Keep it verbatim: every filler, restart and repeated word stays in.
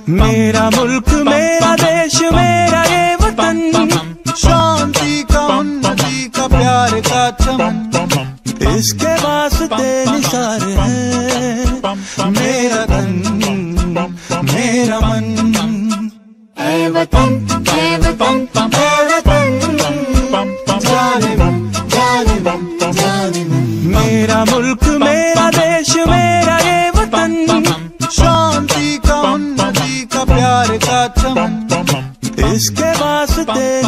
मेरा मुल्क मेरा देश मेरा ये वतन, शांति का उन्नति का प्यार का चमन, इसके वास्ते निसार है मेरा तन मेरा मन। ऐ वतन ऐ वतन ऐ वतन, जाने मन जाने मन जाने मन। मेरा मुल्क मेरा देश मेरा ये वतन, शांति का उन्नति का प्यार का चमन, इसके वास्ते